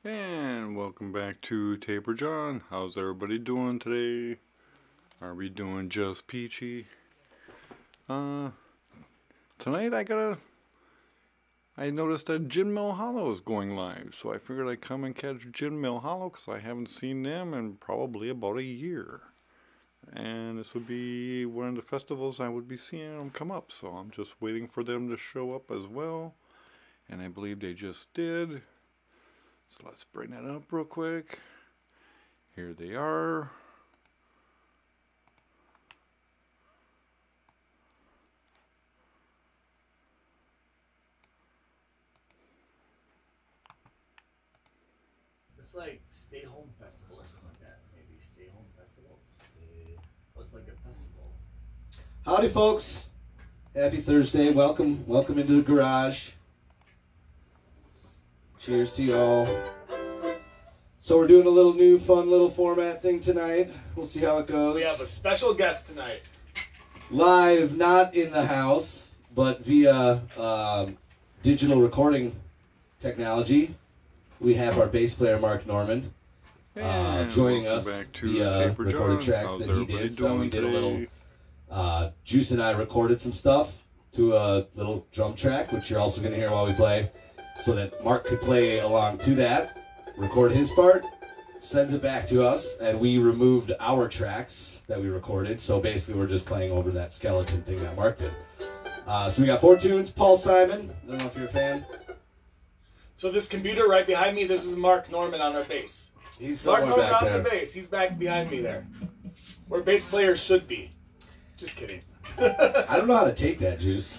And welcome back to Taper John. How's everybody doing today? Are we doing just peachy? Tonight I noticed that Gin Mill Hollow is going live, so I figured I'd come and catch Gin Mill Hollow because I haven't seen them in probably about a year. And this would be one of the festivals I would be seeing them come up, so I'm just waiting for them to show up as well. And I believe they just did. So let's bring that up real quick. Here they are. It's like Stay Home Festival or something like that. Maybe Stay Home Festival. Well, it's like a festival. Howdy, folks. Happy Thursday. Welcome into the garage. Cheers to y'all. So we're doing a little new fun little format thing tonight. We'll see how it goes. We have a special guest tonight. Live, not in the house, but via digital recording technology. We have our bass player, Mark Norman, joining us via recorded tracks that he did. So we did a little, Juice and I recorded some stuff to a little drum track, which you're also going to hear while we play, so that Mark could play along to that, record his part, sends it back to us, and we removed our tracks that we recorded. So basically we're just playing over that skeleton thing that Mark did. So we got 4 tunes. Paul Simon, I don't know if you're a fan. So this computer right behind me, this is Mark Norman on our bass. He's Mark somewhere Norman back on there. the bass. He's back behind me there. Where bass players should be. Just kidding. I don't know how to take that, Juice.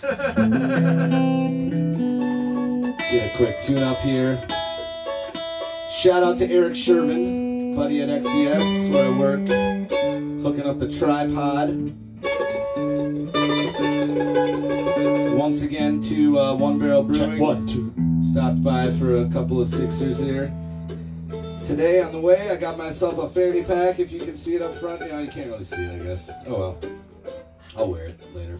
Get a quick tune up here. Shout out to Eric Sherman, buddy at XCS, where I work, hooking up the tripod. Once again to One Barrel Brewing. Check 1, 2. Stopped by for a couple of sixers here. Today on the way, I got myself a fanny pack. If you can see it up front, you know, you can't really see it, I guess. Oh well. I'll wear it later.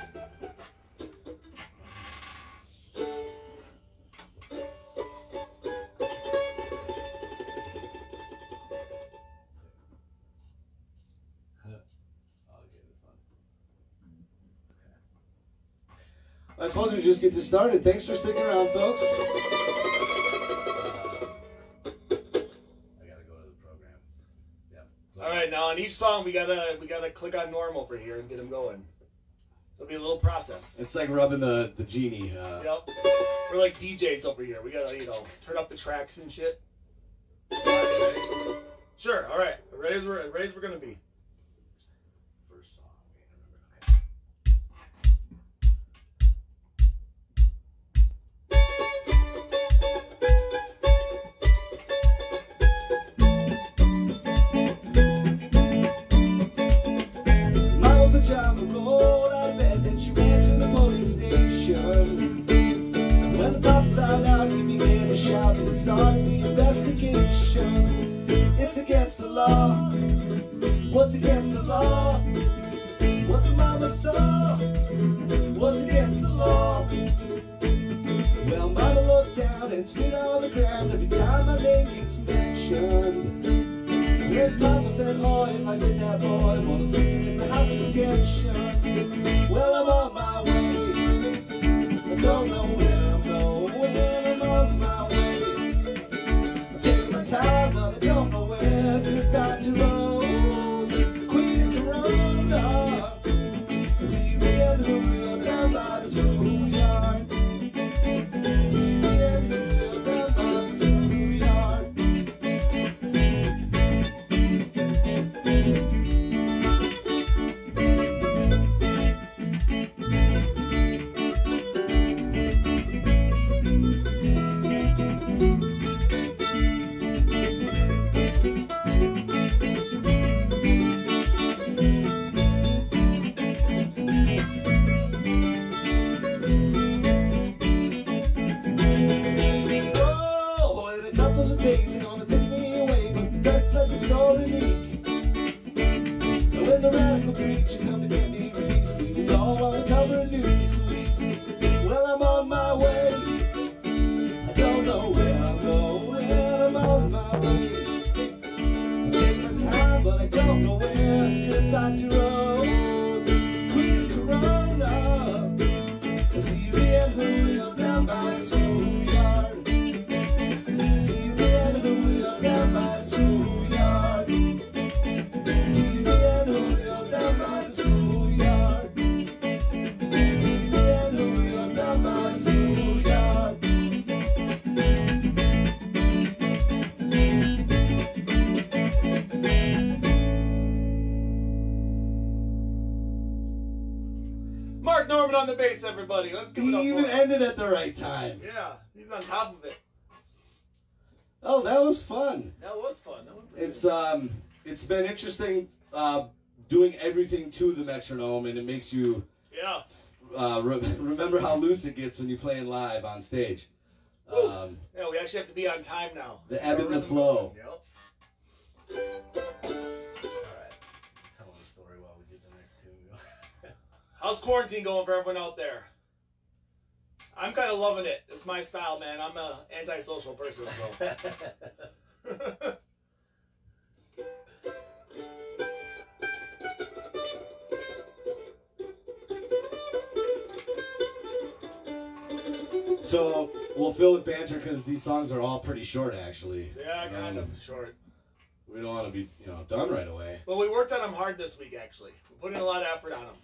I suppose we just get this started. Thanks for sticking around, folks. I gotta go to the program. Yeah. All right, now on each song we gotta click on normal for here and get them going. It'll be a little process. It's like rubbing the genie. Yep. We're like DJs over here. We gotta, turn up the tracks and shit. Sure. All right. Ready as we're gonna be. First song. Mama pajama rolled out of bed and she ran to the police station. When the cop found out, he began to shout and started the investigation. It's against the law. What's against the law? What the mama saw was against the law. Well, mama looked down and spit on the ground every time my name gets mentioned. When Papa said, oh, if I get that boy, I wanna see him in the house of detention. Well, I'm on my way. I don't know where I'm going. I'm on my way. I'm taking my time, but I don't know where. Goodbye to Rose, Queen of Corona. See me and Julio down by the schoolyard. See me and Julio down by the schoolyard. Oh, in a couple of days they're gonna take me away, but the best let the story leak. And when the radical preacher come to get me released, we was all on the cover of Newsweek. Well, I'm on my way. I don't know where I'm going. I'm Ruben on the bass, everybody. Let's give it up He for even him. ended at the right time. Yeah, he's on top of it. Oh, that was fun. That was fun. That was pretty It's good. it's been interesting doing everything to the metronome, and it makes you Yeah. remember how loose it gets when you play live on stage. Yeah, we actually have to be on time now. The ebb and the Rhythm flow. going, Yep. Alright. Tell the story while we get the next tune. How's quarantine going for everyone out there? I'm kind of loving it. It's my style, man. I'm a antisocial person, so. So we'll fill with banter because these songs are all pretty short, actually. Yeah, kind of short. We don't want to be, done right away. But we worked on them hard this week, actually. We put in a lot of effort on them.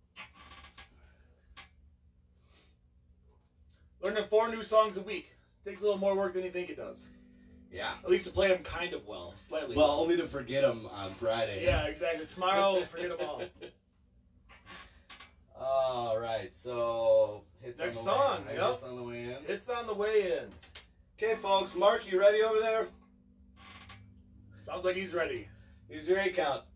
Learning 4 new songs a week. Takes a little more work than you think it does. Yeah. At least to play them kind of well, slightly. Well, only to forget them on Friday. Yeah, exactly. Tomorrow, forget them all. All right, so hits Next on the song, way in, right? yep. Hits on the way in. It's on the way in. Okay, folks, Mark, you ready over there? Sounds like he's ready. Here's your 8 count.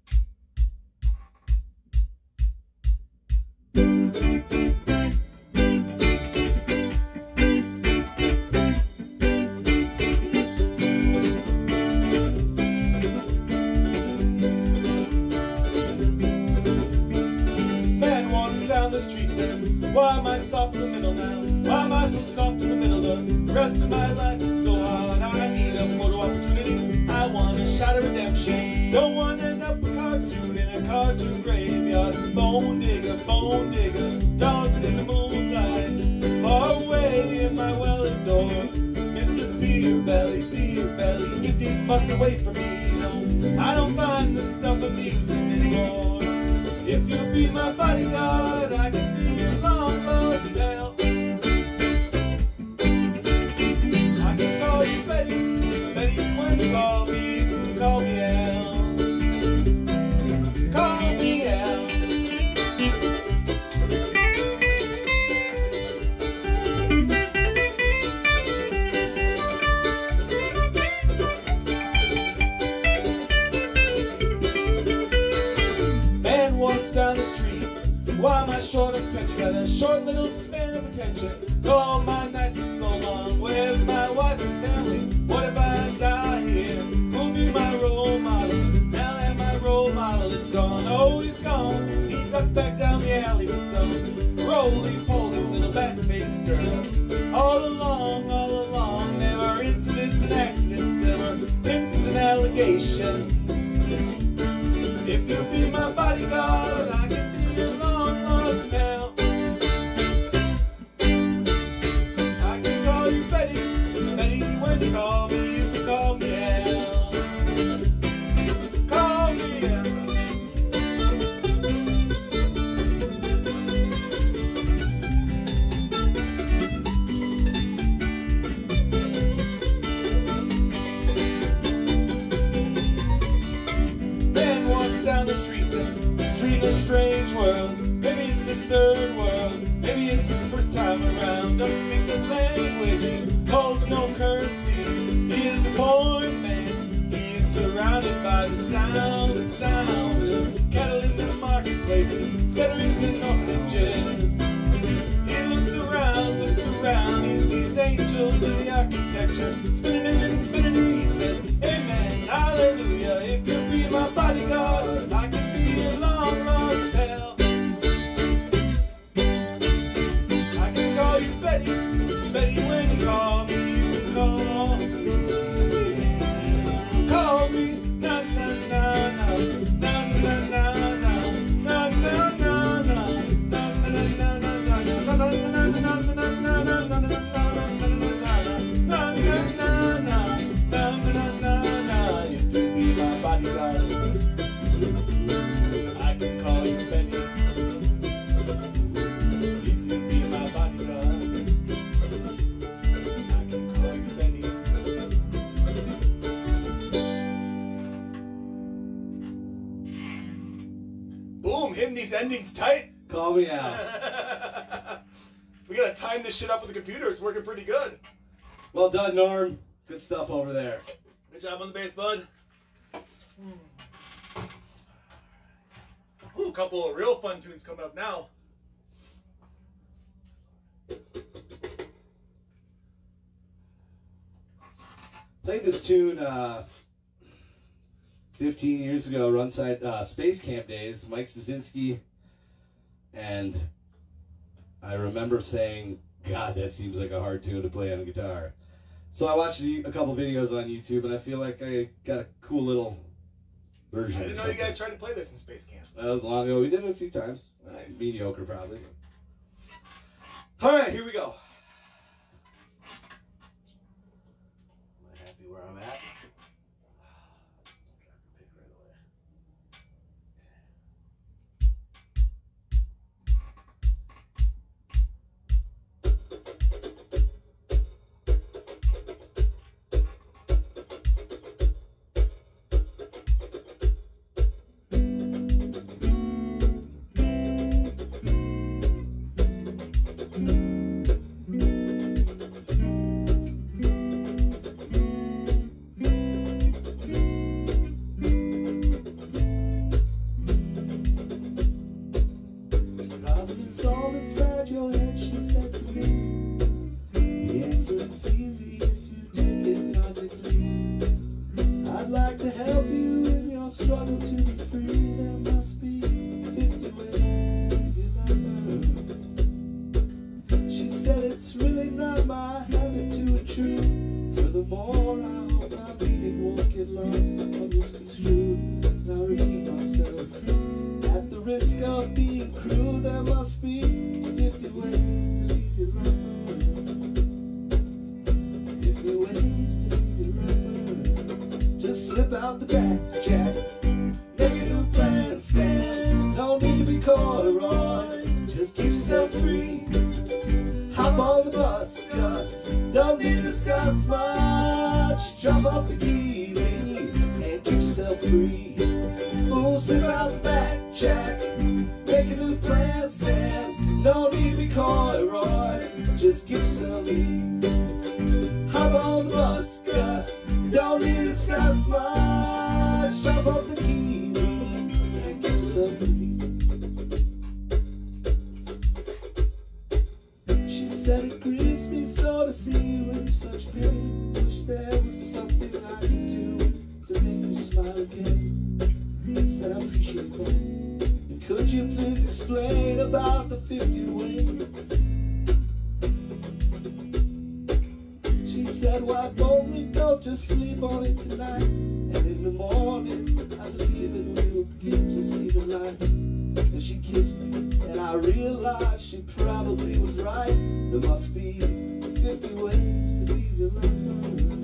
Man walks down the street, says, why am I soft in the middle now? Why am I so soft in the middle? The rest of my life is so hard. I need a photo opportunity. I want a shot of redemption. Don't want to end up a cartoon in a cartoon graveyard. Bone digger, dogs in the moonlight. Far away in my well door. Mr. Beer Belly, get these butts away from me. No, I don't find this stuff amusing anymore. If you'll be my bodyguard, I can be your long lost pal. I can call you Betty, Betty when you call me, you can call me Al. Call me Al. Man walks down the street. Why am I short of attention? Got a short little span of attention. Oh, my nights are so long. Where's my wife and family? What if I die here? Who'll be my role model? Now that my role model is gone, oh, he's gone. He ducked back down the alley with some roly-poly little bat-faced girl. All along, there were incidents and accidents. There were hints and allegations. If you'll be my bodyguard, I can be your long lost pal. I can call you Betty, Betty when you call me, you can call me Al. Call me Al. Man walks down the street, street in a strange world. Maybe it's a third world, maybe it's his first time around. Doesn't speak the language, he holds no currency. He is a foreign man, he is surrounded by the sound of cattle in the marketplaces, scatterings and orphanages. He looks around, he sees angels in the architecture, spinning in infinity. He says, amen, hallelujah. If you'll be my bodyguard, I can be your long lost pal. I can call you Betty, Betty when you call me, you can call me. Call me, na na na na, na na na na, na na na na, na na na na na. You can be my bodyguard. I can call you Betty. You can be my bodyguard. I can call you Betty. Boom! Hitting these endings tight. Call me out. We gotta time this shit up with the computer. It's working pretty good. Well done, Norm. Good stuff over there. Good job on the bass, bud. Ooh, a couple of real fun tunes coming up now. Played this tune 15 years ago, Runside Space Camp days, Mike Szynski, and I remember saying, God, that seems like a hard tune to play on guitar. So I watched a couple videos on YouTube, and I feel like I got a cool little version. I didn't know you guys tried to play this in Space Camp. That was long ago. We did it a few times. Nice. Mediocre, probably. All right, here we go. Am I happy where I'm at? It's all inside your head, she said to me. The answer is easy if you take it logically. I'd like to help you in your struggle to be free. There must be 50 ways to leave your lover. She said it's really not my habit to intrude. Furthermore, I hope my meaning won't get lost or misconstrued. And I repeat myself. At the risk of being cruel, there must be 50 ways to leave your lover. 50 ways to leave your lover. Just slip out the back, Jack. Make a new plan, stand. No need to be corduroy. Just get yourself free. Hop on the bus, Gus. Don't need to discuss much. Jump off the key, and get yourself free. Ooh, slip out the back, Jack. Make a new plan, stand. No need to be corduroy. Just get yourself in. Hop on the bus, Gus. Don't need to discuss much. Jump off the key and get yourself free. She said it grieves me so to see you in such pain. Wish there was something I could do to make you smile again. Said I appreciate that. And could you please explain about the 50 ways? She said, why don't we both just sleep on it tonight? And in the morning, I believe it will begin to see the light. And she kissed me, and I realized she probably was right. There must be 50 ways to leave your lover.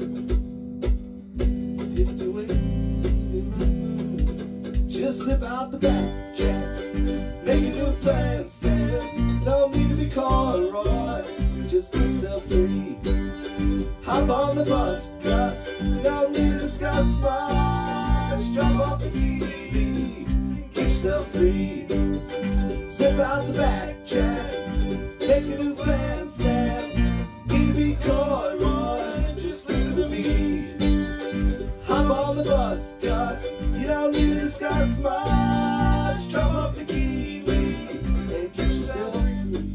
50 ways to leave your lover. Just slip out the back, Jack. Make a new plan, stand. No need to be corduroy. Just get yourself free. Hop on the bus, Gus. No need to discuss much. Jump off the key. Get yourself free. Slip out the back, Jack. Make a new plan, stand. Need to be corduroy. Just listen to me. Hop on the bus, Gus. You don't need to discuss much. Drop off the key and get yourself free.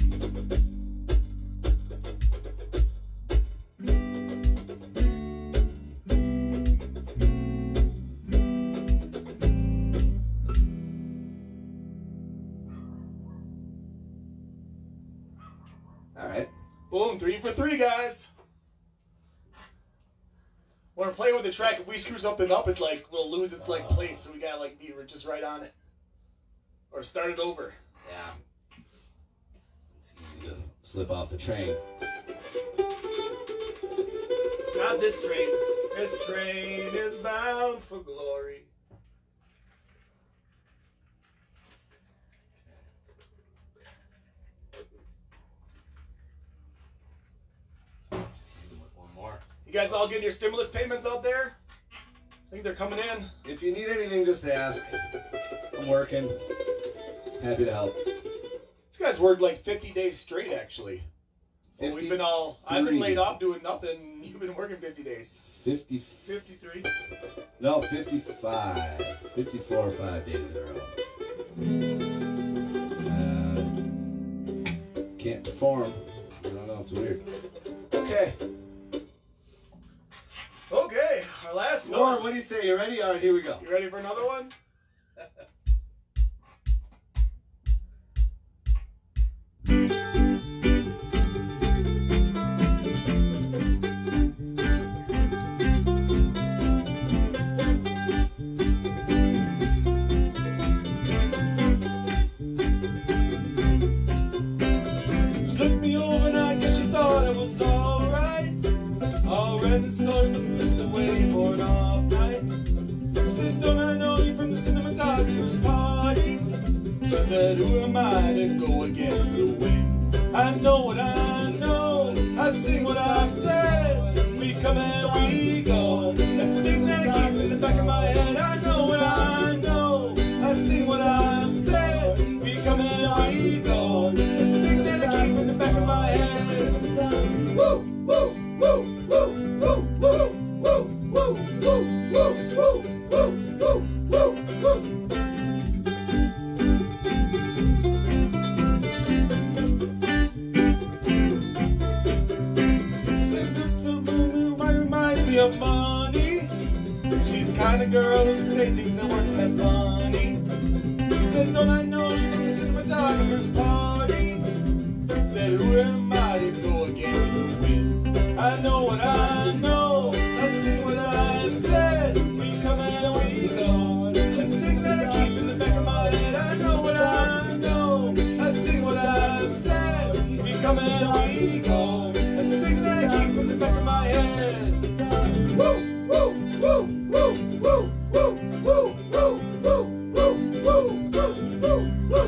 All right. Boom, 3 for 3, guys. When we're playing with the track, if we screw something up, it will lose its place. So we gotta be just right on it, or start it over. Yeah. It's easy to slip off the train. Not this train. This train is bound for glory. One more. You guys all getting your stimulus payments out there? I think they're coming in. If you need anything, just ask. I'm working. Happy to help. This guy's worked like 50 days straight, actually. Well, we've been I've been laid off doing nothing. You've been working 50 days. 53. 53. No, 55. 54 or 5 days in a row. Can't perform. I don't know, it's weird. Okay. Okay, our last Norm, one. what do you say? You ready? All right, here we go. You ready for another one? She looked me over and I guess she thought I was alright. All red and sort of looked away for an off night. She said, don't I know you from the cinematographer's party? She said, who am I to go against the wind? I know what I know, I sing what I've said. We come and we go, that's the thing that I keep in the back of my head. I know what I know, I sing what I've said. We come and we go, that's the thing that I keep in the back of my head. Woo, woo, woo, woo, woo, woo, woo, woo, woo, woo, woo, woo, woo, woo, woo. Of money, she's the kind of girl who say things that weren't that funny. Said, don't I know you from the cinematographer's party? Said, who am I to go against the wind? I know what I know, I sing what I've said. We come and we go, that's the thing that I keep in the back of my head. I know what I know, I sing what I've said. We come and we go, that's the thing that I keep in the back of my head. Woo, woo, woo, woo, woo, woo, woo, woo, woo, woo, woo, woo, woo.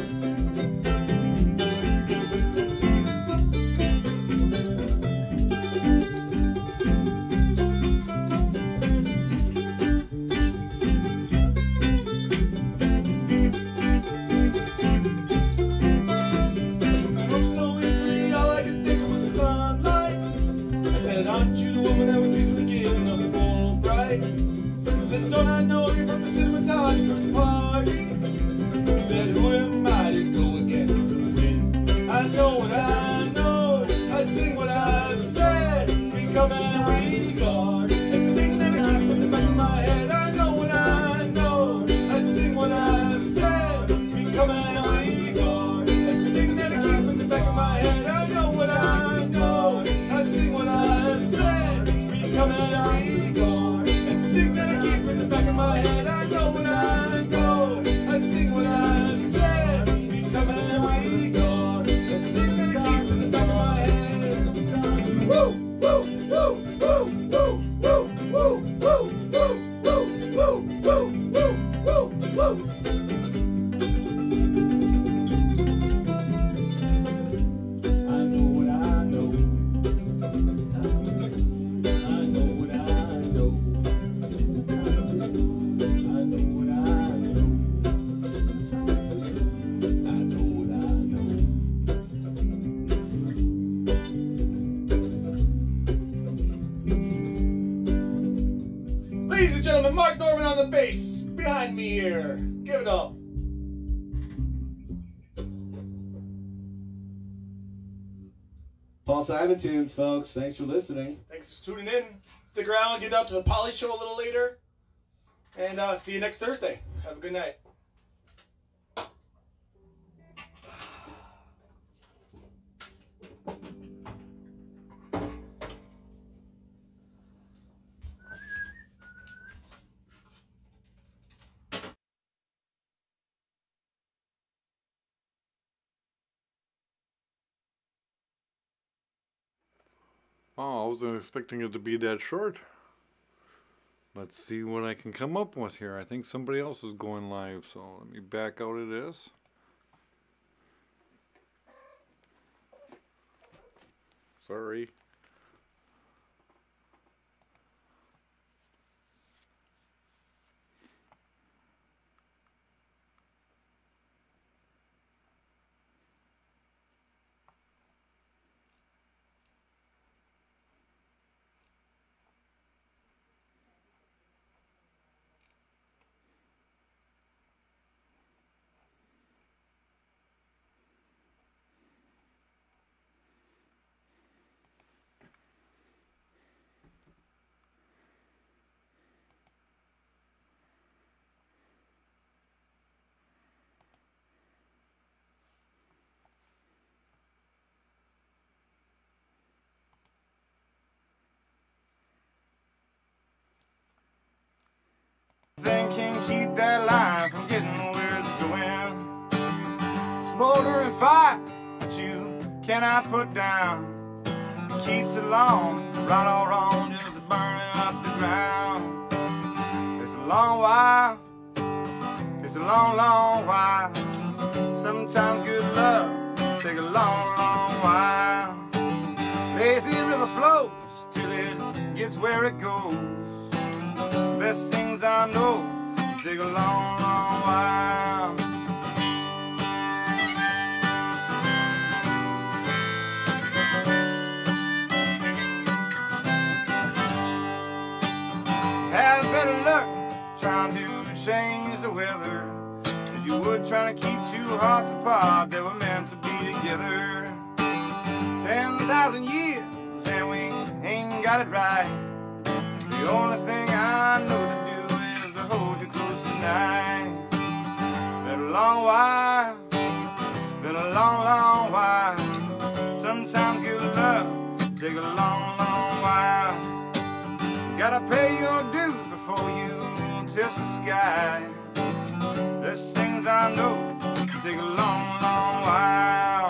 Broke so easily, all I could think of was sunlight. I said, aren't you the woman that was recently given a Fulbright? Said, don't I know you from the cinematographer's party? Said, who am I to go against the wind? I know what I know, I sing what I've said. We come and we go, that's the thing that I keep in the back of my head. I know what I know, I sing what I've said. We come and we go, that's the thing that I keep in the back of my head. I know what I know, I sing what I've said. We come and we go, that's the thing that I keep in the back of my head. I know what I know, I sing what I've said. We come and we go, that's the thing that I keep in the back of my head. Woo, woo, woo, woo, woo, woo, woo, woo, woo, woo, woo, woo, woo, woo, woo. I know what I know. I know what I know. I know what I know. I know what I know. Ladies and gentlemen, Mark Norman on the bass behind me here. Give it up. Paul Simon Tunes, folks. Thanks for listening. Thanks for tuning in. Stick around, get out to the Poly Show a little later. And see you next Thursday. Have a good night. Oh, I wasn't expecting it to be that short. Let's see what I can come up with here. I think somebody else is going live, so let me back out of this. Sorry. that line from getting where it's going. Smoldering fire that you cannot put down. It keeps it long, right or wrong, just burning up the ground. It's a long while, it's a long, long while. Sometimes good love take a long, long while. Lazy river flows till it gets where it goes. Best things I know take a long, long while. Have better luck trying to change the weather than you would trying to keep two hearts apart that were meant to be together. 10,000 years and we ain't got it right. The only thing I know to do is to hold you close tonight. Been a long while, been a long, long while. Sometimes good love take a long, long while. You gotta pay your dues before you touch the sky. There's things I know take a long, long while.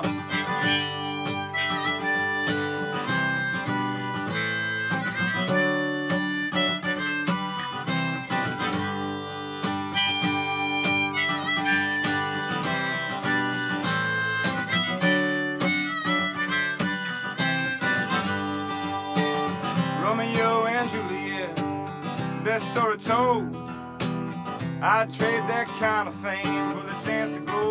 Romeo and Juliet, best story told. I'd trade that kind of fame for the chance to go.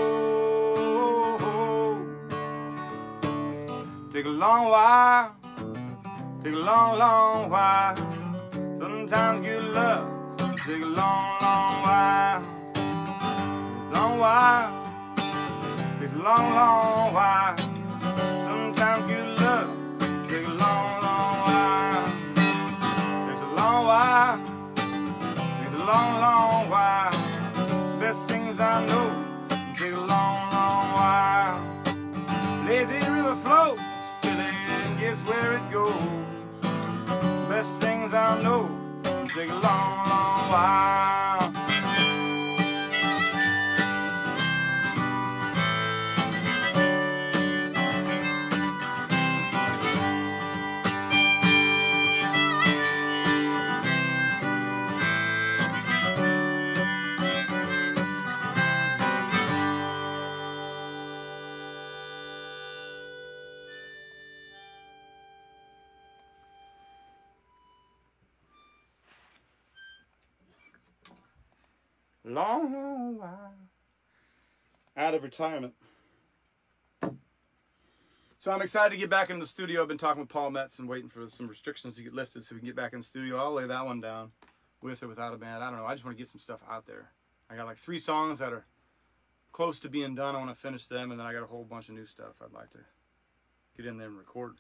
Take a long while, take a long, long while. Sometimes good love take a long, long while. Long while, takes a long, long while. Sometimes good love take a long, long while. Takes a long while, takes a long, long while. Best things I know take a long, long while. Lazy river flows till it gets where it goes. Best things I know take a long, long while. Long, long while. Out of retirement. So I'm excited to get back in the studio. I've been talking with Paul Metz and waiting for some restrictions to get lifted so we can get back in the studio. I'll lay that one down with or without a band. I don't know. I just want to get some stuff out there. I got like 3 songs that are close to being done. I want to finish them, and then I got a whole bunch of new stuff I'd like to get in there and record.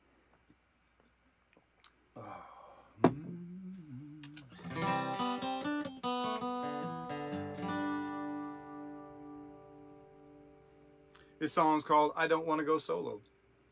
This song's called I Don't Want to Go Solo.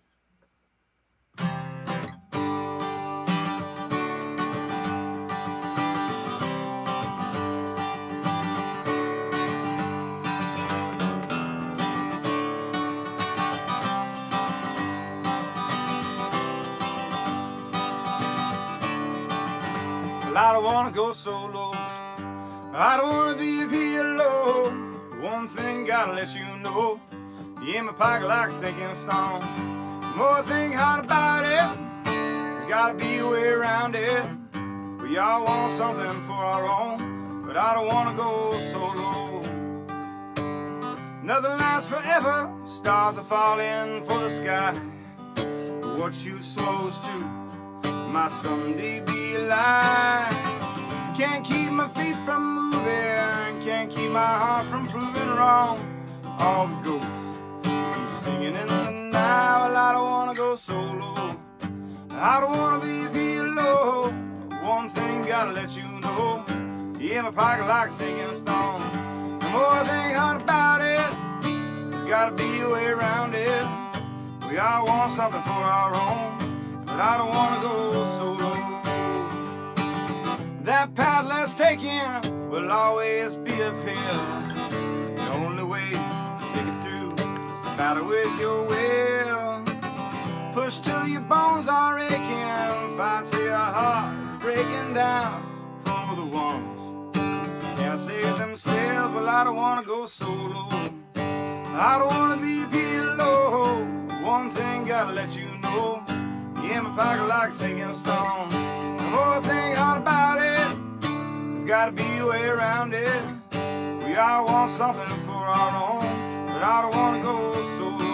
I don't want to go solo. I don't want to be a PLO. One thing gotta let you know, you in my pocket like sinking stone. The more I think hard about it, there's gotta be a way around it. We all want something for our own, but I don't want to go solo. Nothing lasts forever, stars are falling for the sky. But what you supposed to might someday be a lie. Can't keep my feet from moving, can't keep my heart from proving wrong. All the ghosts keep singing in the night. Well, I don't want to go solo. I don't want to be a PLO. One thing gotta let you know, you in my pocket like a sinking stone. The more I think hard about it, there's gotta be a way around it. We all want something for our own, but I don't want to go solo. That path less taken, well, will always be uphill. The only way to make it through is to battle with your will. Push till your bones are aching, fight till your heart is breaking down for the ones who can't save themselves. Well, I don't wanna go solo. I don't wanna be below. One thing gotta let you know, you in my pocket like a sinking stone. The more thing out about it, there's gotta be a way around it. We all want something for our own, but I don't wanna go solo.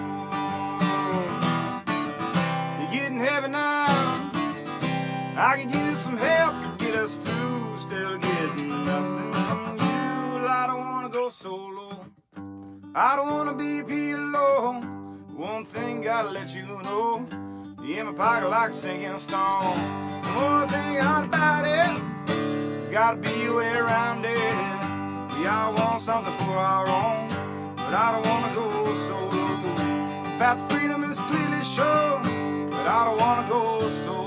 You're getting heavy now, I could use some help to get us through. Still getting nothing from you. Well, I don't wanna go solo. I don't wanna be below. One thing gotta let you know, you're in my pocket like a sinking stone. The more thing out about it, there's gotta be a way around it. We all want something for our own, but I don't wanna go solo. About the freedom is clearly shown, but I don't wanna go solo.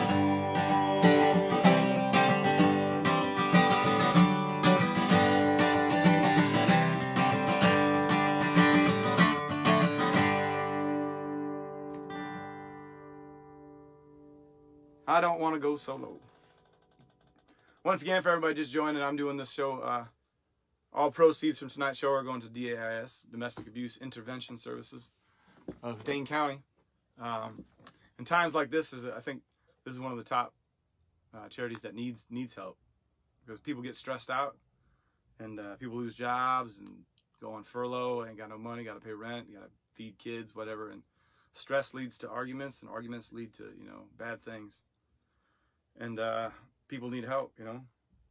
I don't want to go solo. Once again, for everybody just joining, I'm doing this show. All proceeds from tonight's show are going to DAIS, Domestic Abuse Intervention Services of Dane County. In times like this, I think this is one of the top charities that needs help, because people get stressed out, and people lose jobs and go on furlough, ain't got no money, got to pay rent, got to feed kids, whatever, and stress leads to arguments, and arguments lead to, you know, bad things. And people need help, you know.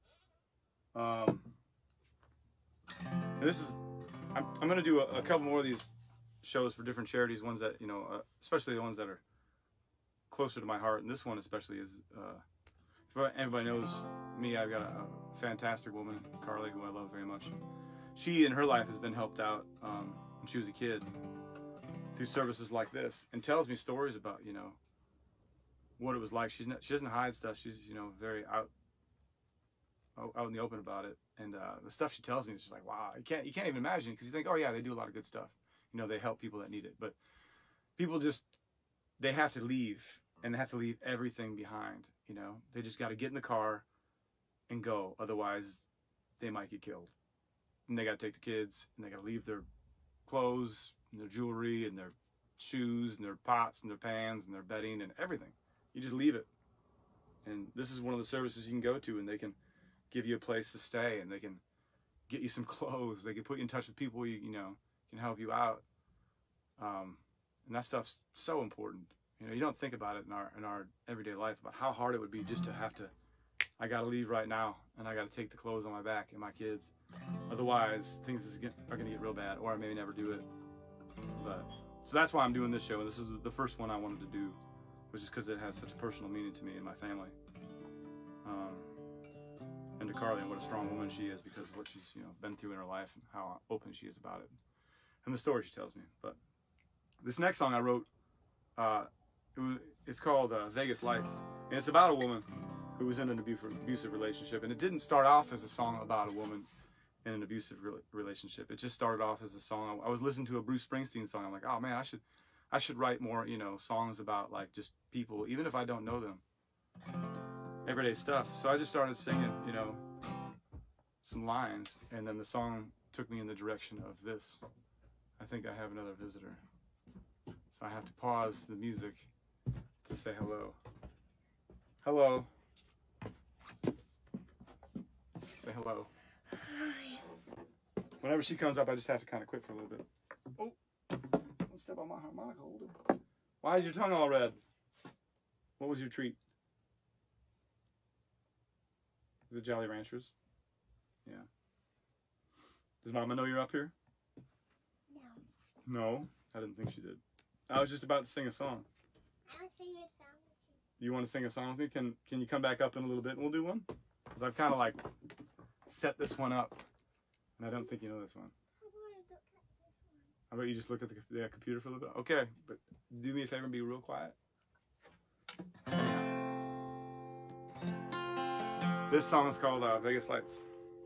This is, I'm going to do a couple more of these shows for different charities, ones that, you know, especially the ones that are closer to my heart. And this one especially is, if everybody knows me, I've got a fantastic woman, Carly, who I love very much. She in her life has been helped out when she was a kid through services like this, and tells me stories about, you know, what it was like. She doesn't hide stuff. She's, you know, very out in the open about it. And the stuff she tells me is just like, wow, you can't even imagine, because you think, oh yeah, they do a lot of good stuff. You know, they help people that need it. But people just, they have to leave, and they have to leave everything behind. You know, they just got to get in the car and go. Otherwise, they might get killed. And they got to take the kids, and they got to leave their clothes and their jewelry and their shoes and their pots and their pans and their bedding and everything. You just leave it. And this is one of the services you can go to, and they can give you a place to stay, and they can get you some clothes. They can put you in touch with people you know can help you out. And that stuff's so important. You know, you don't think about it in our everyday life about how hard it would be just to have to, I gotta leave right now, and I gotta take the clothes on my back and my kids. Otherwise, things are gonna get real bad, or I may never do it. But so that's why I'm doing this show. And this is the first one I wanted to do, which is because it has such a personal meaning to me and my family. And to Carly, and what a strong woman she is, because of what she's, you know, been through in her life and how open she is about it, and the story she tells me. But this next song I wrote, it's called Vegas Lights, and it's about a woman who was in an abusive relationship. And it didn't start off as a song about a woman in an abusive relationship. It just started off as a song. I was listening to a Bruce Springsteen song. I'm like, oh man, I should write more, you know, songs about like just people, even if I don't know them. Everyday stuff. So I just started singing, you know, some lines, and then the song took me in the direction of this. I think I have another visitor. So I have to pause the music to say hello. Hello. Say hello. Hi. Whenever she comes up, I just have to kind of quit for a little bit. Oh, don't step on my harmonica holder. Why is your tongue all red? What was your treat? Is it Jolly Ranchers? Yeah. Does Mama know you're up here? No. No? I didn't think she did. I was just about to sing a song. I want to sing a song with you. You want to sing a song with me? Can you come back up in a little bit and we'll do one? Because I've kind of like set this one up, and I don't think you know this one. How about you just look at the computer for a little bit? Okay, but do me a favor and be real quiet. This song is called Vegas Lights.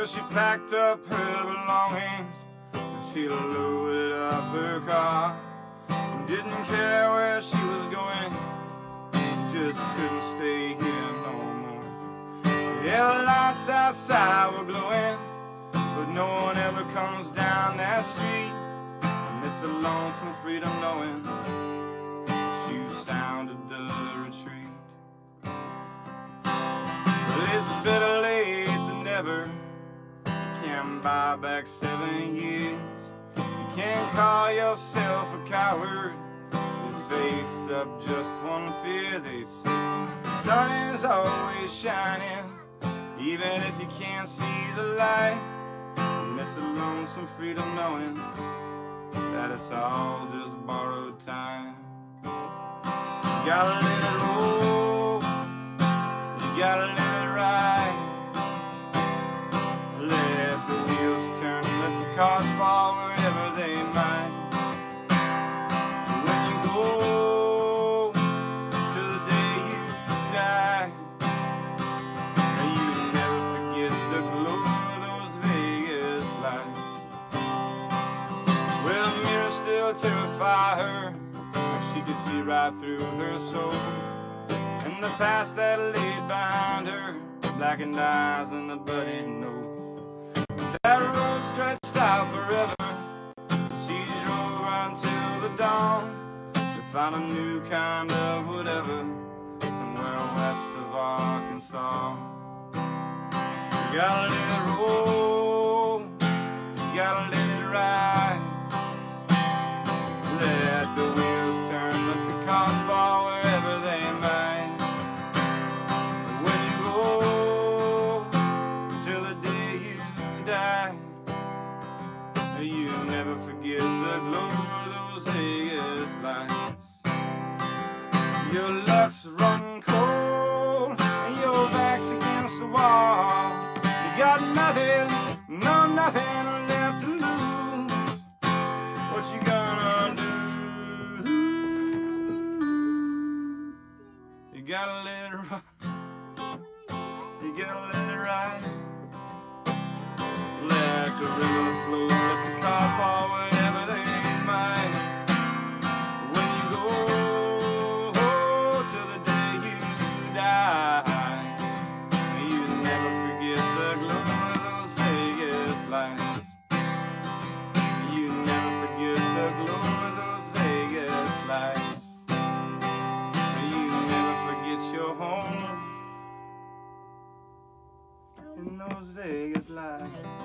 she packed up her belongings and she loaded up her car. Didn't care where she was going, just couldn't stay here no more. Yeah, the lights outside were glowing, but no one ever comes down that street. And it's a lonesome freedom knowing she sounded the retreat. But it's better late than never. You can't buy back 7 years. You can't call yourself a coward. You face up just one fear. They say the sun is always shining, even if you can't see the light. And it's a lonesome freedom knowing that it's all just borrowed time. You gotta let it roll, you gotta let it ride. Let the wheels turn, let the cars fall wherever they might. When you go to the day you die, you never forget the glow of those Vegas lights. Well, the mirrors still terrify her, like she could see right through her soul. And the past that laid behind her, blackened eyes and a bloody nose. That road stretched out forever. She drove until the dawn to find a new kind of whatever somewhere west of Arkansas. You gotta let it roll, you gotta let it ride. Let the wheels turn, let the cars fall wherever they might. When you go till the day you die, you never forget the glow of those Vegas lights. Your luck's run cold and your back's against the wall. You got nothing, no nothing left to lose. What you gonna do? You gotta let it run, you gotta let it ride. Let the river flow, let the cars fall wherever they might. When you go till the day you die, you never forget the glow of those Vegas lights. You never forget the glow of those Vegas lights. You never forget your home in those Vegas lights.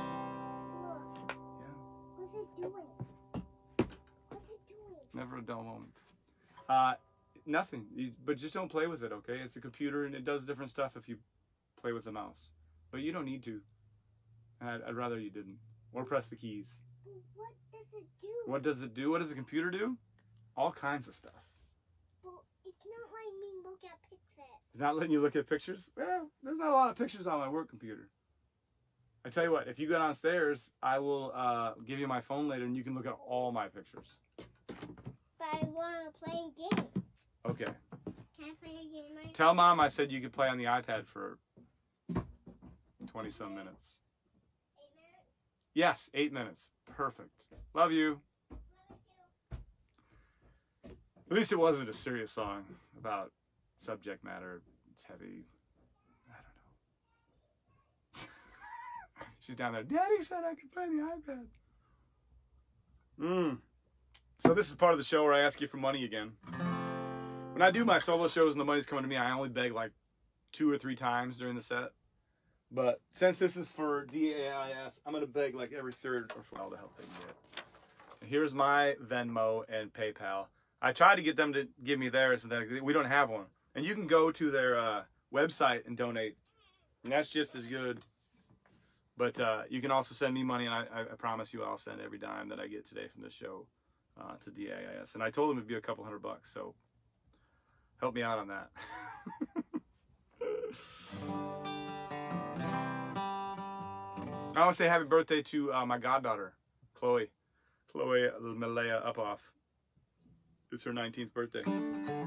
What's it doing? What's it doing? Never a dull moment. Nothing. But just don't play with it, okay? It's a computer and it does different stuff if you play with the mouse. But you don't need to. And I'd rather you didn't. Or press the keys. What does it do? What does it do? What does the computer do? All kinds of stuff. Well, it's not letting me look at pictures. It's not letting you look at pictures? Well, there's not a lot of pictures on my work computer. I tell you what, if you go downstairs, I will give you my phone later and you can look at all my pictures. But I want to play a game. Okay. Can I play a game right Tell Mom I said you could play on the iPad for 20-some minutes. 8 minutes? Yes, 8 minutes. Perfect. Love you. At least it wasn't a serious song about subject matter. It's heavy. I don't know. She's down there. Daddy said I could play the iPad. So this is part of the show where I ask you for money again. When I do my solo shows and the money's coming to me, I only beg like 2 or 3 times during the set. But since this is for DAIS, I'm going to beg like every third or fourth to help they can get. And here's my Venmo and PayPal. I tried to get them to give me theirs, but we don't have one. And you can go to their website and donate. And that's just as good. But you can also send me money, and I promise you I'll send every dime that I get today from this show to DAIS. And I told them it'd be a couple $100, so help me out on that. I want to say happy birthday to my goddaughter, Chloe Malaya Upoff. It's her 19th birthday.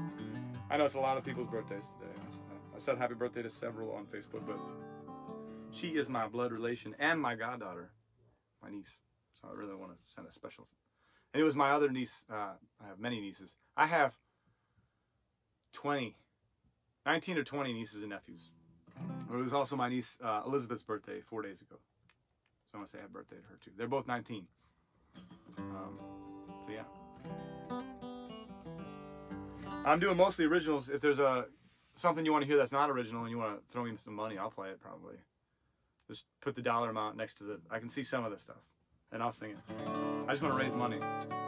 I know it's a lot of people's birthdays today. I said happy birthday to several on Facebook, but She is my blood relation and my goddaughter, my niece. So I really want to send a special. And it was my other niece. I have many nieces. I have 19 or 20 nieces and nephews. It was also my niece Elizabeth's birthday 4 days ago. So I want to say happy birthday to her too. They're both 19. So yeah. I'm doing mostly originals. If there's something you want to hear that's not original and you want to throw me some money, I'll play it probably. Just put the dollar amount next to the. I can see some of the stuff, and I'll sing it. I just want to raise money.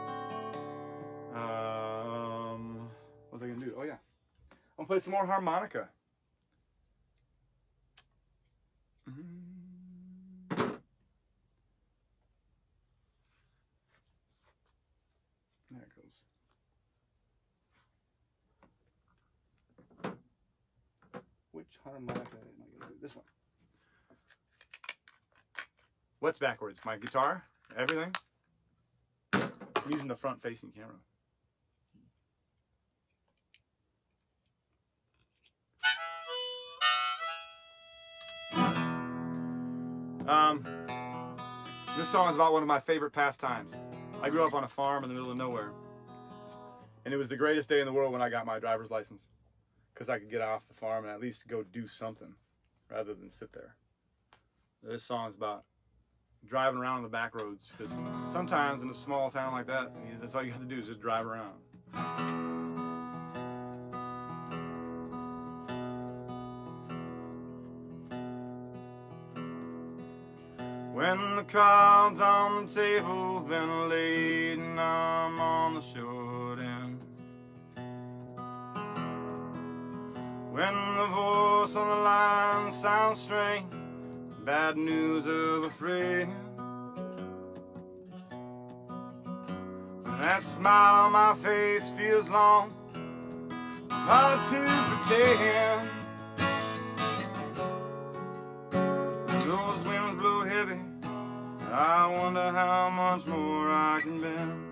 What was I gonna do? Oh yeah, I'm gonna play some more harmonica. There it goes. Which harmonica am I gonna do? This one. What's backwards? My guitar? Everything? I'm using the front-facing camera. This song is about one of my favorite pastimes. I grew up on a farm in the middle of nowhere. And it was the greatest day in the world when I got my driver's license. Because I could get off the farm and at least go do something rather than sit there. This song is about driving around on the back roads, because sometimes in a small town like that, that's all you have to do is just drive around. When the cards on the table's been laid and I'm on the short end, when the voice on the line sounds strange, bad news of a friend, that smile on my face feels long, hard to pretend. Those winds blow heavy, I wonder how much more I can bend.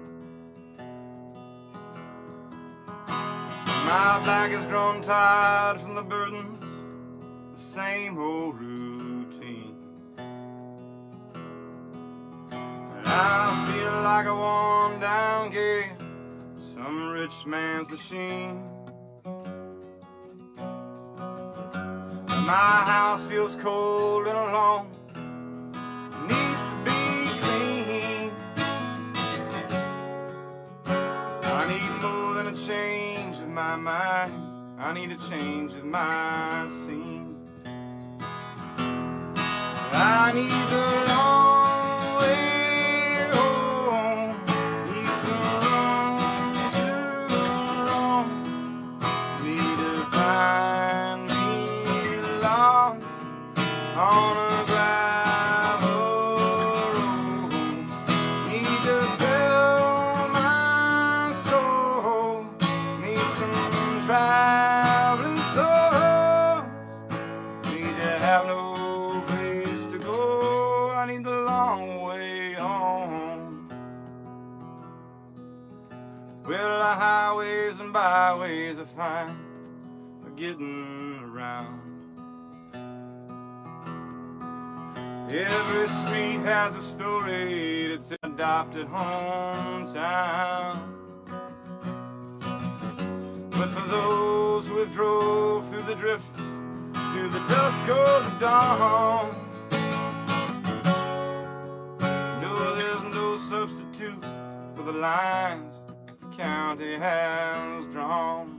My back has grown tired from the burdens, the same old routine. And I feel like a worn down gear, some rich man's machine. And my house feels cold and alone, needs to be clean. I need more than a change of my mind, I need a change of my scene. I need a long way home, need some room to roam, need to find me lost on a gravel road, need to fill my soul, need some traveling souls, need to have no place to go, I need the long way home. Well, the highways and byways are fine for getting around. Every street has a story, it's an adopted hometown. But for those who have drove through the drift, through the dusk of the dawn, no, there's no substitute for the lines the county has drawn.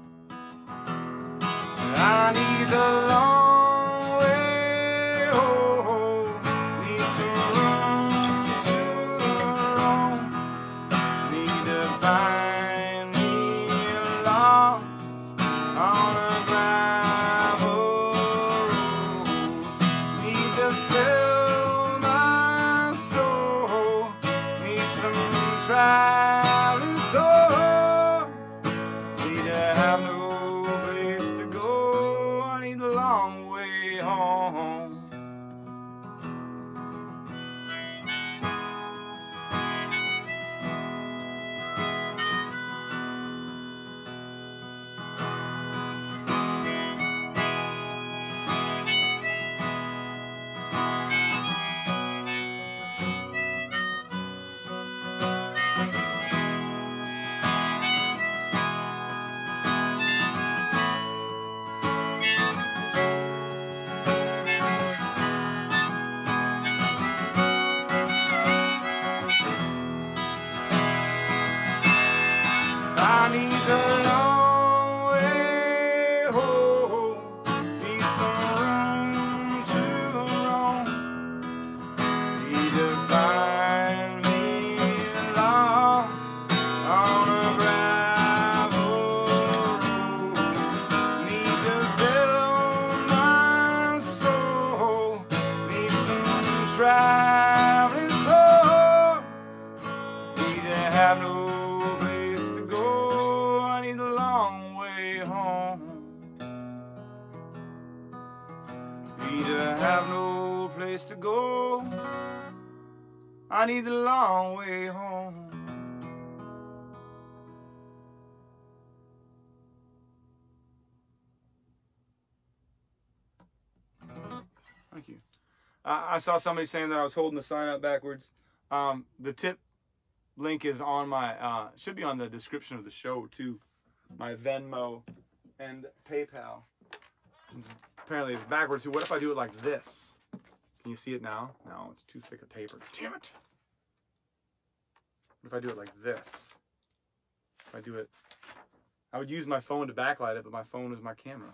I need the long way home, need some room to roam, need to find me lost on a gravel road, need to fill my soul, need some traveling souls, need to have no place to go, I need the long way home. traveling soul. Need to have no place to go. I need the long way home. Need to have no place to go. I need the long way home. Thank you. I saw somebody saying that I was holding the sign up backwards. The tip link is on my, should be on the description of the show too. My Venmo and PayPal. Apparently it's backwards too. What if I do it like this? Can you see it now? No, it's too thick of paper. Damn it. What if I do it like this? If I do it, I would use my phone to backlight it, but my phone is my camera.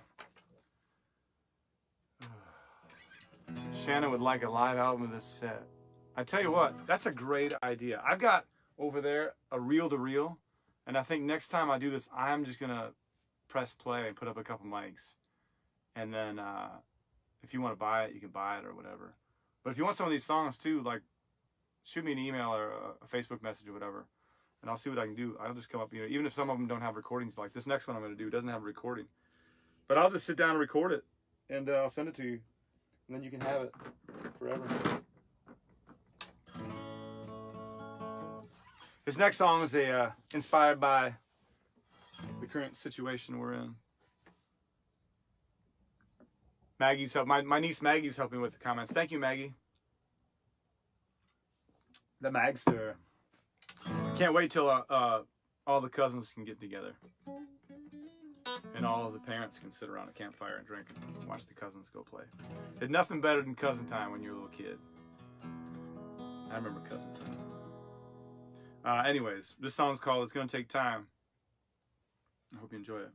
Shannon would like a live album of this set. I tell you what, that's a great idea. I've got over there a reel-to-reel, and I think next time I do this, I'm just gonna press play and put up a couple mics, and then if you want to buy it, you can buy it or whatever. But if you want some of these songs too, like shoot me an email or a Facebook message or whatever, and I'll see what I can do. I'll just come up, you know, even if some of them don't have recordings, like this next one I'm gonna do doesn't have a recording, but I'll just sit down and record it, and I'll send it to you. And then you can have it forever. This next song is inspired by the current situation we're in. Maggie's helped. My niece Maggie's helping with the comments. Thank you, Maggie. The Magster. Can't wait till all the cousins can get together. And all of the parents can sit around a campfire and drink and watch the cousins go play. There's nothing better than cousin time when you're a little kid. I remember cousin time. Anyways, this song's called It's Gonna Take Time. I hope you enjoy it.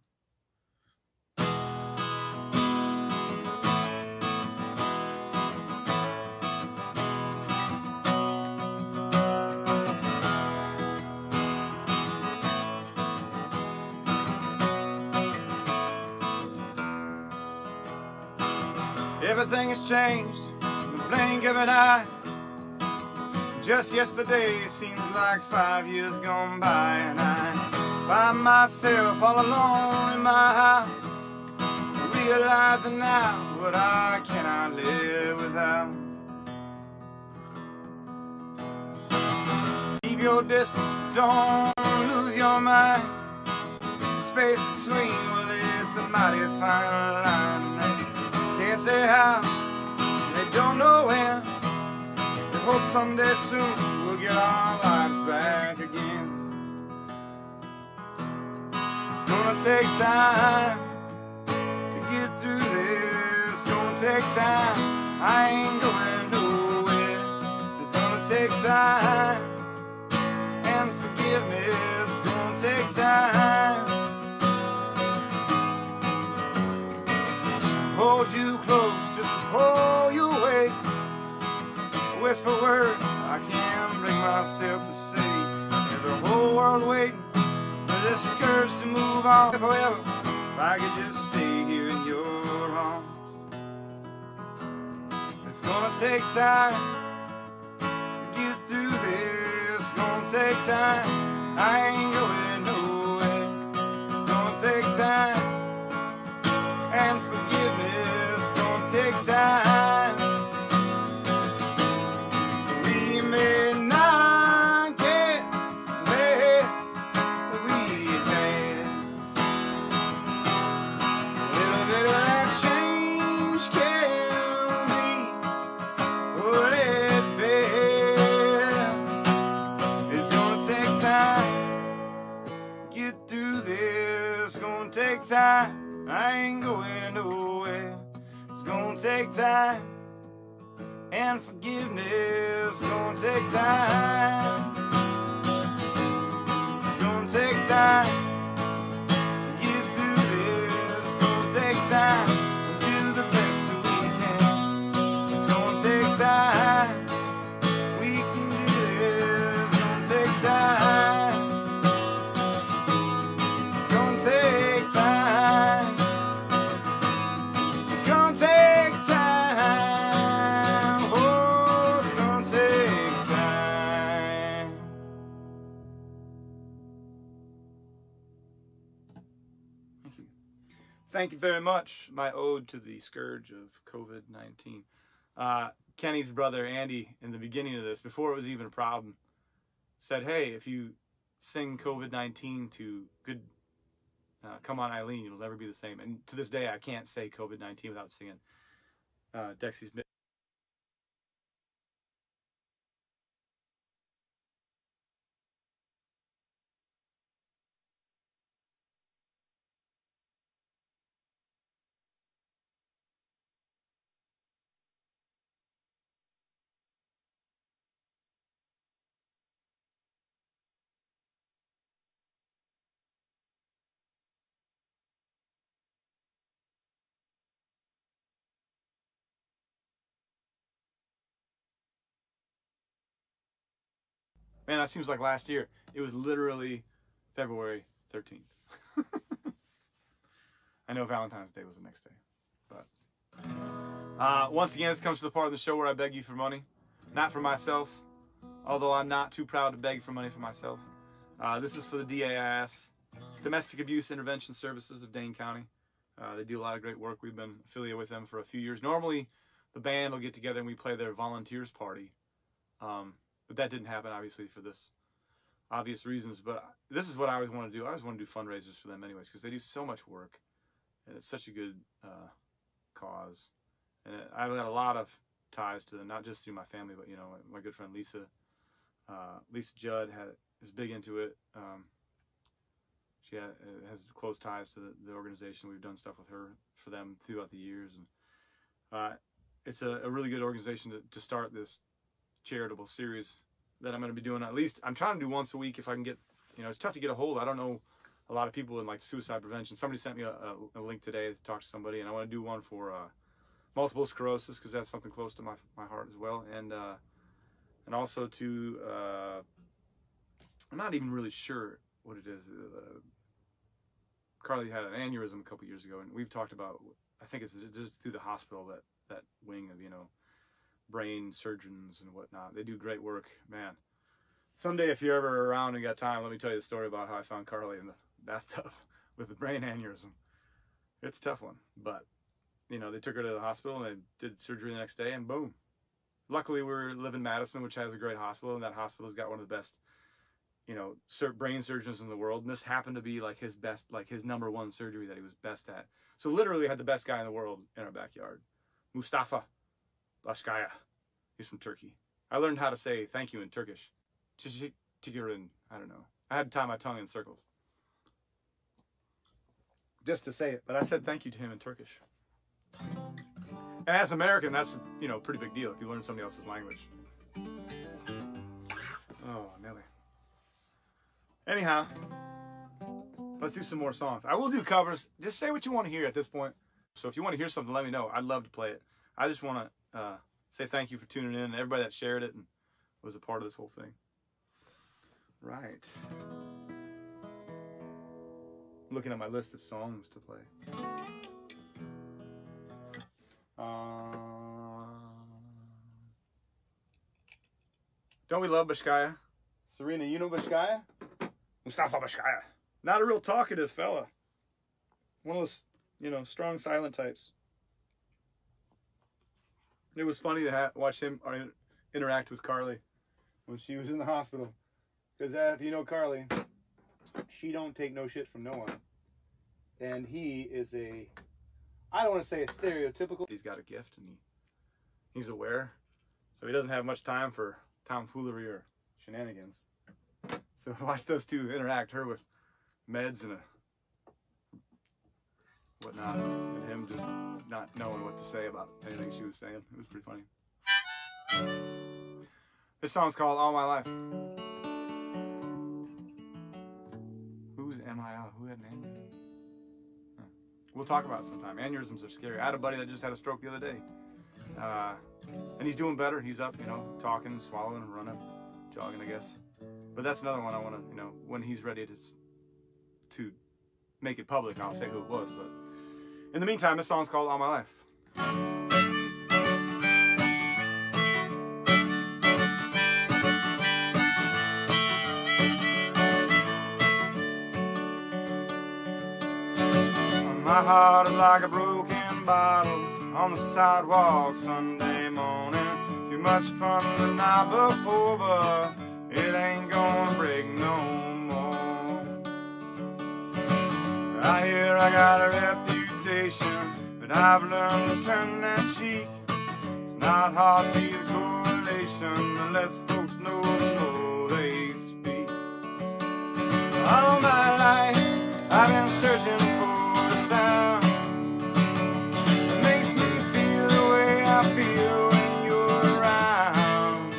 Everything has changed in the blink of an eye. Just yesterday it seems like 5 years gone by, and I find myself all alone in my house, realizing now what I cannot live without. Keep your distance, don't lose your mind. The space between, well, it's a mighty fine line. Can't say how, they don't know when. They hope someday soon we'll get our lives back again. It's gonna take time to get through this. It's gonna take time, I ain't going nowhere. It's gonna take time, and forgiveness. It's gonna take time. Hold you close just before you wake. Whisper words I can't bring myself to say. There's the whole world waiting for this scourge to move on forever. If I could just stay here in your arms. It's gonna take time to get through this. It's gonna take time, I ain't going nowhere. It's gonna take time, and forgiveness don't take time. We may not get where we had. A little bit of that change can be what it be. It's gonna take time, get through this. It's gonna take time, I ain't going nowhere. It's gonna take time, and forgiveness. It's gonna take time. It's gonna take time to get through this. It's gonna take time. We'll do the best that we can. It's gonna take time. We can do this. It's gonna take time. It's gonna take time. It's gonna take time. Oh, it's gonna take thank you very much. My ode to the scourge of COVID-19. Kenny's brother, Andy, in the beginning of this, before it was even a problem, said, hey, if you sing COVID-19 to good, Come On Eileen, you'll never be the same. And to this day, I can't say COVID-19 without singing Dexy's Man, that seems like last year. It was literally February 13th. I know Valentine's Day was the next day. But once again, this comes to the part of the show where I beg you for money. Not for myself, although I'm not too proud to beg for money for myself. This is for the DAIS, Domestic Abuse Intervention Services of Dane County. They do a lot of great work. We've been affiliated with them for a few years. Normally, the band will get together and we play their volunteers party. But that didn't happen, obviously, for this obvious reasons. But this is what I always want to do. I always want to do fundraisers for them anyways, because they do so much work. And it's such a good cause. And I've got a lot of ties to them, not just through my family, but, you know, my good friend Lisa. Lisa Judd is big into it. She has close ties to the organization. We've done stuff with her for them throughout the years. And it's a really good organization to start this charitable series that I'm going to be doing. At least I'm trying to do once a week if I can get, you know, it's tough to get a hold of. I don't know a lot of people in like suicide prevention. Somebody sent me a link today to talk to somebody, and I want to do one for multiple sclerosis, because that's something close to my heart as well. And also to I'm not even really sure what it is. Carly had an aneurysm a couple years ago, and we've talked about, I think it's just through the hospital, that wing of, you know, brain surgeons and whatnot. They do great work, man. Someday, if you're ever around and got time, let me tell you the story about how I found Carly in the bathtub with a brain aneurysm. It's a tough one, but, you know, they took her to the hospital and they did surgery the next day, and boom. Luckily, we live in Madison, which has a great hospital, and that hospital's got one of the best, you know, brain surgeons in the world. And this happened to be like his best, like his #1 surgery that he was best at. So literally, we had the best guy in the world in our backyard, Mustafa Bashkaya. He's from Turkey. I learned how to say thank you in Turkish. Tigirin, I don't know. I had to tie my tongue in circles just to say it, but I said thank you to him in Turkish. And as an American, that's, you know, a pretty big deal if you learn somebody else's language. Oh, Nelly. Anyhow, let's do some more songs. I will do covers. Just say what you want to hear at this point. So if you want to hear something, let me know. I'd love to play it. I just want to say thank you for tuning in, and everybody that shared it and was a part of this whole thing. Right. I'm looking at my list of songs to play. Don't we love Bashkaya? Serena, you know Bashkaya? Mustafa Bashkaya. Not a real talkative fella. One of those, you know, strong silent types. It was funny to watch him interact with Carly when she was in the hospital. Because if you know Carly, she don't take no shit from no one. And he is I don't want to say a stereotypical. He's got a gift and he's aware. So he doesn't have much time for tomfoolery or shenanigans. So watch those two interact, her with meds and whatnot, and him just not knowing what to say about anything she was saying. It was pretty funny. This song's called All My Life. Who's M.I.L.? Who had an aneurysm? Huh. We'll talk about it sometime. Aneurysms are scary. I had a buddy that just had a stroke the other day. And he's doing better. He's up, you know, talking, swallowing, running, jogging, I guess. But that's another one I want to, you know, when he's ready to make it public, I'll say who it was. But in the meantime, this song's called All My Life. My heart is like a broken bottle on the sidewalk Sunday morning. Too much fun the night before, but it ain't gonna break no more. I hear I got a reputation, but I've learned to turn that cheek. It's not hard to see the correlation unless folks know the more they speak. All my life I've been searching for the sound that makes me feel the way I feel when you're around.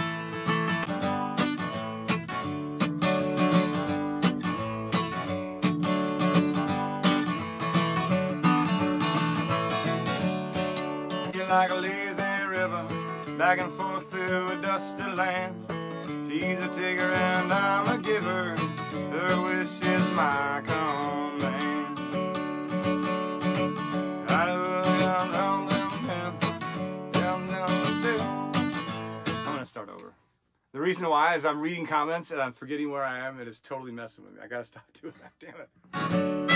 You're like a lazy river, back and forth through a dusty land. She's a taker and I'm a giver. Her wish is my command. I'm gonna start over. The reason why is I'm reading comments and I'm forgetting where I am. It is totally messing with me. I gotta stop doing that. Damn it.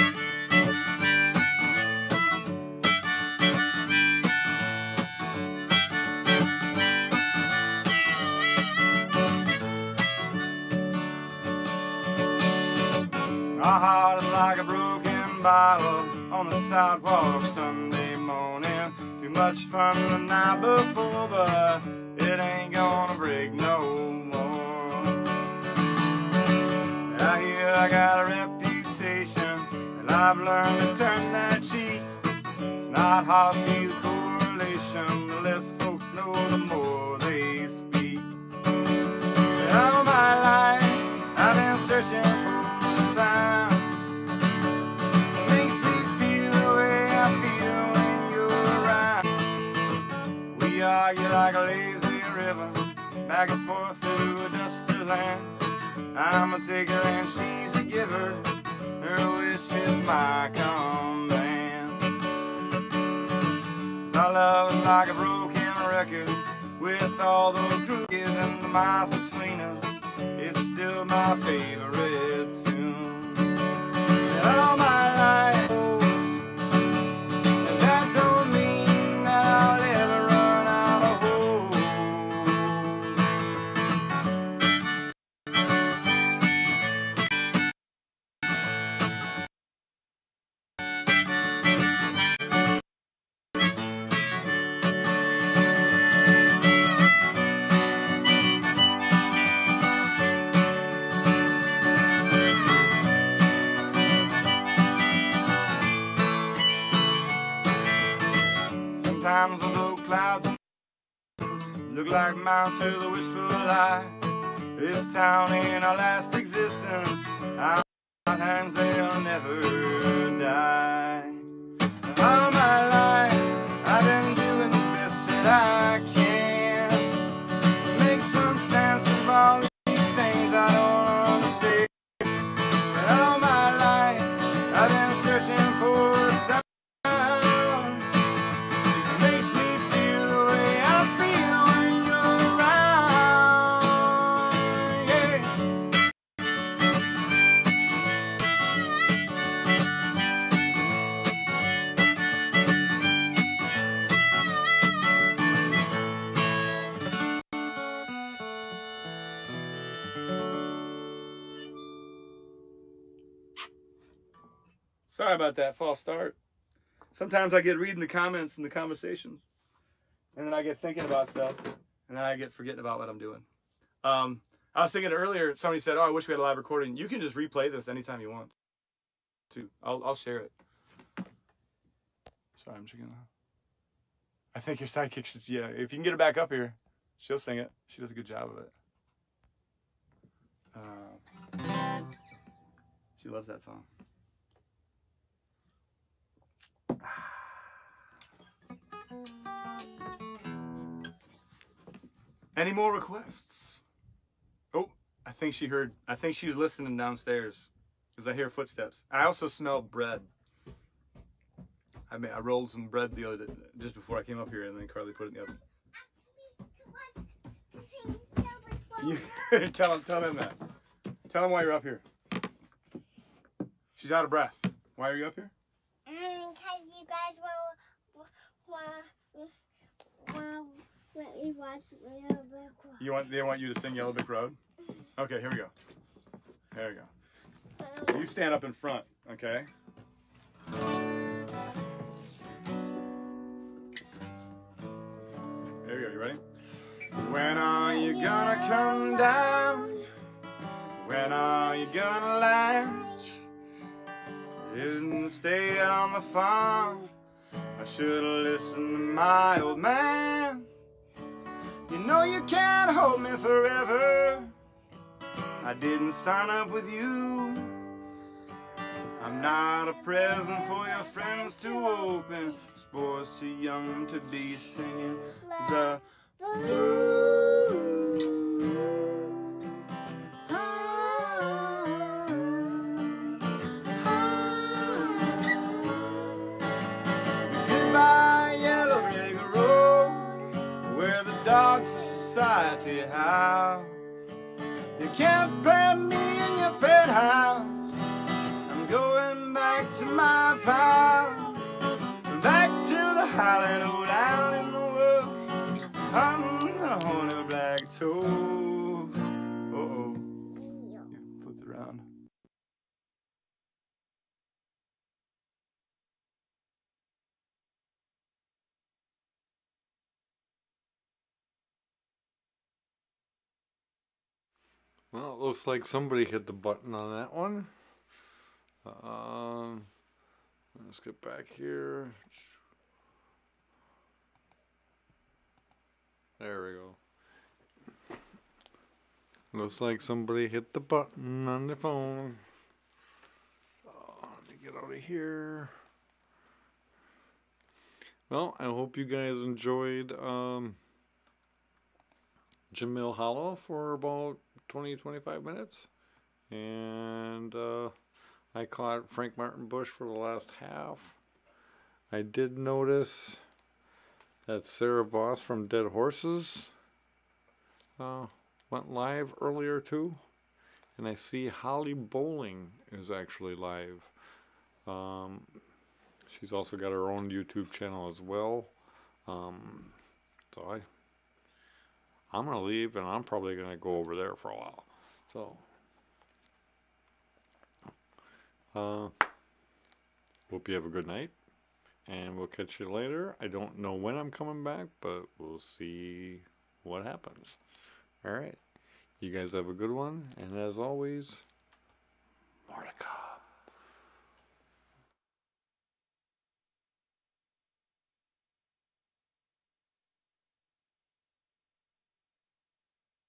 My heart is like a broken bottle on the sidewalk Sunday morning. Too much fun the night before, but it ain't gonna break no more. I hear I got a reputation, and I've learned to turn that cheek. It's not hard to see the correlation, the less folks know the more they speak. And all my life I've been searching for the sound that makes me feel the way I feel when you're around. We argue like a lazy river, back and forth through a dusty land. I'm a taker and she's a giver. Her wish is my command. Our love is like a broken record with all those grooves and the miles between us. It's still my favorite tune. And all my life, and that don't mean that I'll ever run out of hope. Sometimes those old clouds look like mountains to the wishful eye. This town ain't our last existence. Our times they'll never die. All my life I've been doing the best that I can. Make some sense of all these things I don't understand. But all my life I've been searching for a sound. Sorry about that false start. Sometimes I get reading the comments and the conversations, and then I get thinking about stuff, and then I get forgetting about what I'm doing. I was thinking earlier, somebody said, "Oh, I wish we had a live recording." You can just replay this anytime you want. Too. I'll share it. Sorry, I'm checking out. I think your sidekick should. Yeah, if you can get her back up here, she'll sing it. She does a good job of it. She loves that song. Any more requests? Oh, I think she was listening downstairs because I hear footsteps. I also smell bread. I rolled some bread the other day, just before I came up here, and then Carly put it in the oven. Tell them that. Tell them why you're up here. She's out of breath. Why are you up here? They want you to sing Yellow Brick Road? Okay, here we go. Here we go. You stand up in front, okay? Here we go, you ready? When are you gonna come down? When are you gonna land? Isn't staying on the farm? I should've listened to my old man. You know you can't hold me forever. I didn't sign up with you. I'm not a present for your friends to open. This boy's too young to be singing the blues. Goodbye, Yellow Brick Road, where the dogs of society howl. You can't plant me in your penthouse. I'm going back to my pal, back to the highland old island in the world. I'm the honey black toad. Uh-oh. You flipped it around. Well, it looks like somebody hit the button on that one. Let's get back here. There we go. Looks like somebody hit the button on the phone. Let me get out of here. Well, I hope you guys enjoyed Jim Mill Hollow for about 20-25 minutes. And I caught Frank Martin Bush for the last half. I did notice that Sarah Voss from Dead Horses went live earlier too. And I see Holly Bowling is actually live. She's also got her own YouTube channel as well. So I'm going to leave, and I'm probably going to go over there for a while. So, hope you have a good night, and we'll catch you later. I don't know when I'm coming back, but we'll see what happens. All right. You guys have a good one, and as always,